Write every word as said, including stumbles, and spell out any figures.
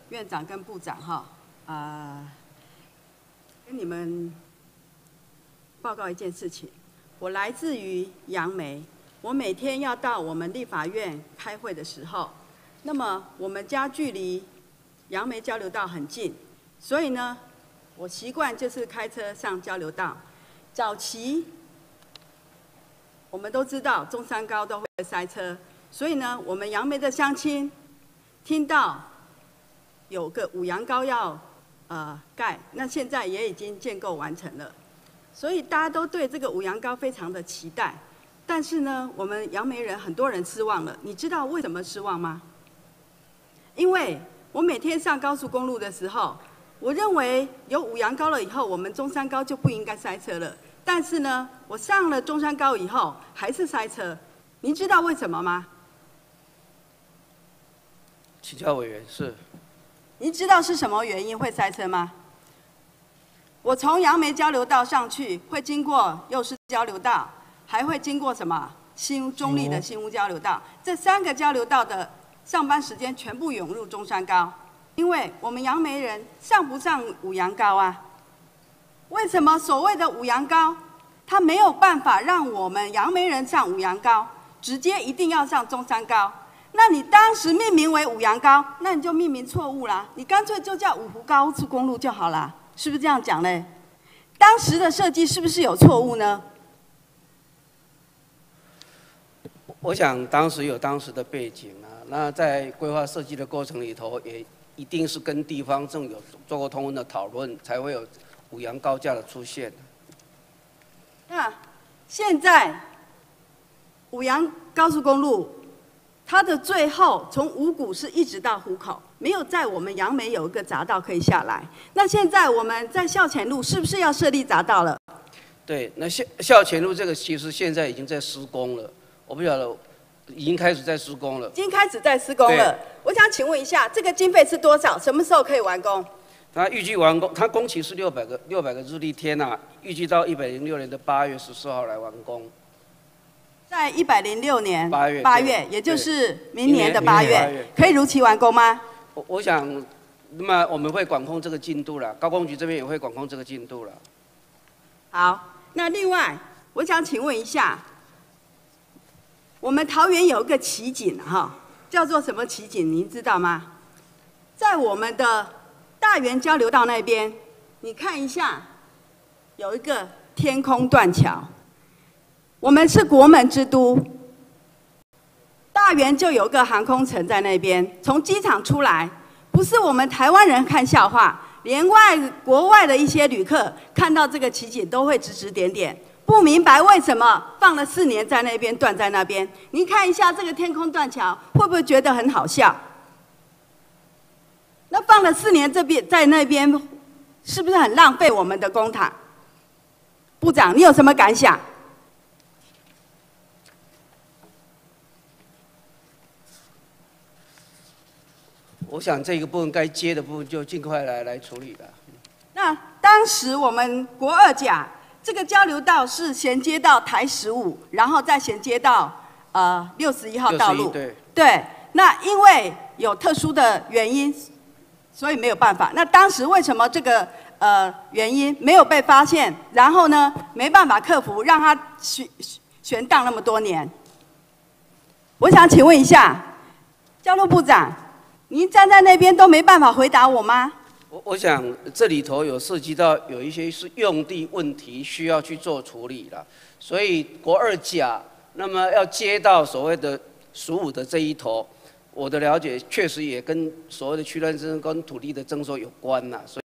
院长跟部长哈，啊、呃，跟你们报告一件事情。我来自于杨梅，我每天要到我们立法院开会的时候，那么我们家距离杨梅交流道很近，所以呢，我习惯就是开车上交流道。早期我们都知道中山高都会塞车，所以呢，我们杨梅的乡亲听到有个五杨高要呃盖，那现在也已经建构完成了，所以大家都对这个五杨高非常的期待。但是呢，我们杨梅人很多人失望了。你知道为什么失望吗？因为我每天上高速公路的时候，我认为有五杨高了以后，我们中山高就不应该塞车了。但是呢，我上了中山高以后还是塞车。您知道为什么吗？ 请教委员是。 您知道是什么原因会塞车吗？我从杨梅交流道上去，会经过幼师交流道，还会经过什么新中立的新屋交流道。这三个交流道的上班时间全部涌入中山高，因为我们杨梅人上不上五杨高啊？为什么所谓的五杨高，它没有办法让我们杨梅人上五杨高，直接一定要上中山高？那你当时命名为五杨高，那你就命名错误啦，你干脆就叫五湖高速公路就好啦，是不是这样讲呢？当时的设计是不是有错误呢？ 我想当时有当时的背景啊，那在规划设计的过程里头，也一定是跟地方政有做过充分的讨论，才会有五杨高架的出现。 那现在五杨高速公路，它的最后从五股是一直到湖口，没有在我们杨梅有一个匝道可以下来。那现在我们在校前路是不是要设立匝道了？ 对，那校校前路这个其实现在已经在施工了，我不晓得已经开始在施工了。 已经开始在施工了。我想请问一下，这个经费是多少？什么时候可以完工？ 它预计完工，它工期是六百个六百个日历天呐、啊，预计到一百零六年的八月十四号来完工。 在一百零六年八月， 八月，也就是明年的八月，可以如期完工吗？ 我我想，那么我们会管控这个进度了，高工局这边也会管控这个进度了。 好，那另外，我想请问一下，我们桃园有一个奇景哈，叫做什么奇景？您知道吗？在我们的大园交流道那边，你看一下，有一个天空断桥。我们是国门之都，大园就有一个航空城在那边。从机场出来，不是我们台湾人看笑话，连外国外的一些旅客看到这个奇景都会指指点点，不明白为什么放了四年在那边断在那边。您看一下这个天空断桥，会不会觉得很好笑？那放了四年这边在那边，是不是很浪费我们的公帑？部长，你有什么感想？ 我想这个部分该接的部分就尽快来来处理了。 那当时我们国二甲这个交流道是衔接到台十五，然后再衔接到呃六十一号道路。 对。 对。那因为有特殊的原因，所以没有办法。那当时为什么这个呃原因没有被发现？然后呢，没办法克服，让它悬悬荡那么多年？我想请问一下，交通部长。您站在那边都没办法回答我吗？ 我我想这里头有涉及到有一些是用地问题需要去做处理了，所以国二甲那么要接到所谓的十五的这一头，我的了解确实也跟所谓的区段征收跟土地的征收有关呐，所以。